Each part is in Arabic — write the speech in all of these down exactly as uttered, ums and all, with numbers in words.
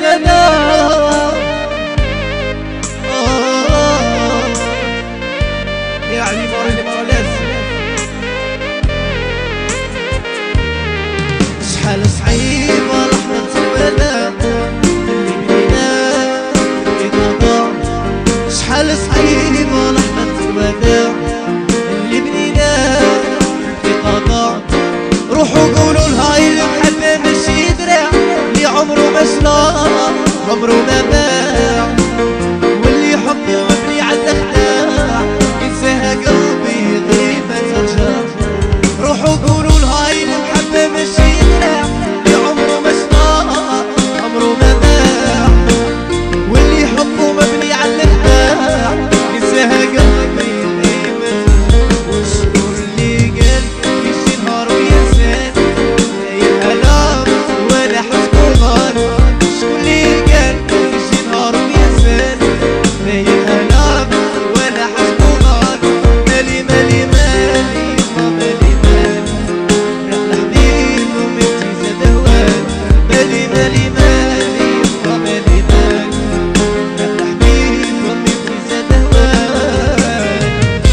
وداع. يعني مريض مولس شحال صعيبة لحظة الوداع اللي بينا في قضاء. شحال صعيبة لحظة الوداع اللي بنينا في قضاء. روحوا قولوا لها المحبة ماشي دراع اللي عمره ما شرا عمره ما باع. واللي حبه مبني على الخداع ينساها قلبي غير ما ترجع. روحوا قولوا لها المحبة ماشي دراع اللي عمره ما شرا عمره ما باع. واللي حبه مبني على الخداع ينساها قلبي غير ما ترجع. والشكر اللي قال يمشي نهار وينسان يهلام ولا حسبه غار. شكون اللي قال يمشي نهار وينسان يهلام ولا حسبه غار. مالي مالي مالي ما مالي مالي راه الحبيب ومنتي زاد هوان. مالي مالي مالي ما مالي مالي راه الحبيب ومنتي زاد هوان.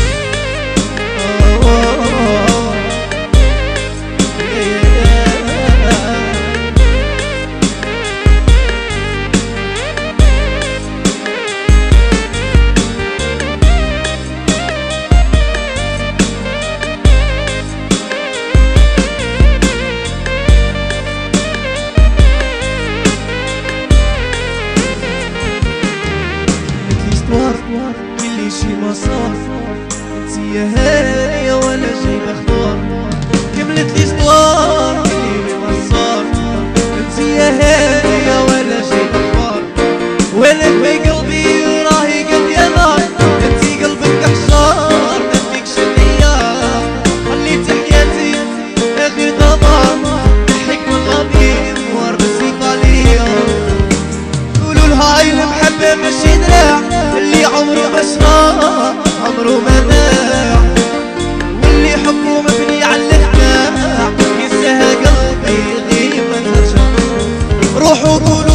اللي شي مسار انتي هانية ولا جايبة خضار. كملت ليستوار اللي مسار انتي هانية ولا جايبة خضار. ولك في قلبي راهي قلبي يا نار انتي قلبك حجار ما فيكش النيار. خليتي حياتي غير دمار الحكم الغبيب ورد السيطالية. قولوا لها المحبة ماشي دراع اللي عمره ما شرا عمره ما باع. واللي حبه مبني على الخداع ينساها قلبي غير ما ترجع. روحوا قولوا